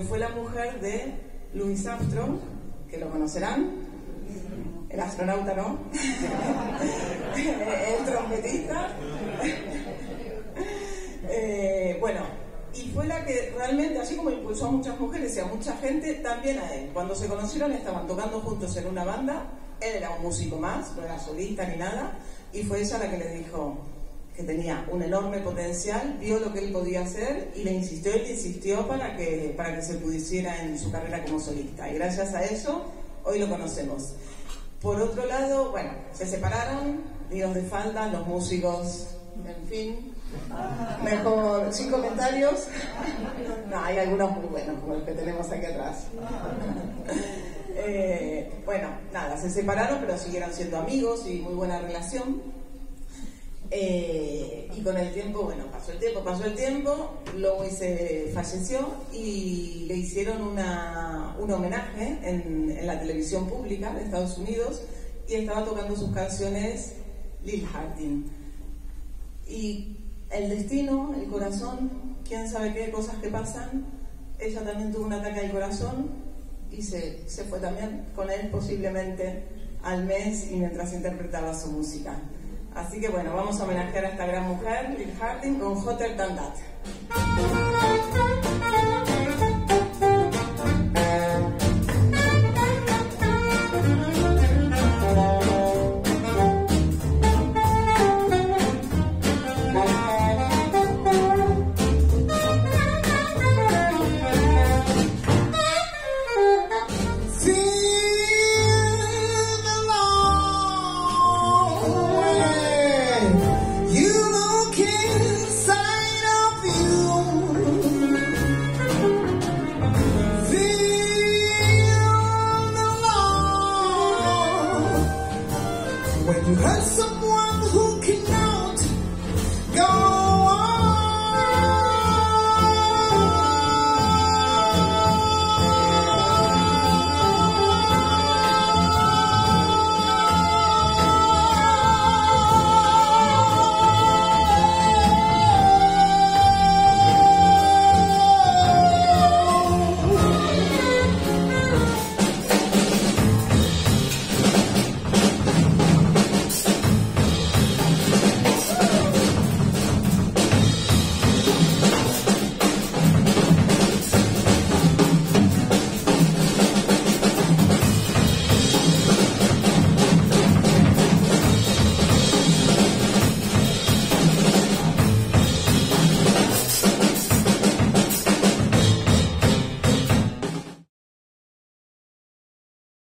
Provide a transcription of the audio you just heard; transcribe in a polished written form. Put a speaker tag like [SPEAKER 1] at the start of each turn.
[SPEAKER 1] fue la mujer de Louis Armstrong, que lo conocerán, el astronauta, ¿no? El trompetista. Bueno, y fue la que realmente, así como impulsó a muchas mujeres y a mucha gente, también a él. Cuando se conocieron estaban tocando juntos en una banda, él era un músico más, no era solista ni nada, y fue ella la que le dijo que tenía un enorme potencial, vio lo que él podía hacer y le insistió para que se pudiera en su carrera como solista. Y gracias a eso, hoy lo conocemos. Por otro lado, bueno, se separaron, líos de falda, los músicos, en fin, mejor, sin comentarios. No, hay algunos muy buenos, como el que tenemos aquí atrás. Bueno, nada, se separaron, pero siguieron siendo amigos y muy buena relación. Y con el tiempo, bueno, pasó el tiempo, Louis falleció y le hicieron un homenaje en la televisión pública de Estados Unidos, y estaba tocando sus canciones Lil Harding. Y el destino, el corazón, quién sabe qué cosas que pasan, ella también tuvo un ataque al corazón y se fue también con él posiblemente al mes, y mientras interpretaba su música. Así que bueno, vamos a homenajear a esta gran mujer, Lil Harding, con Hotter Than That.
[SPEAKER 2] When you hurt so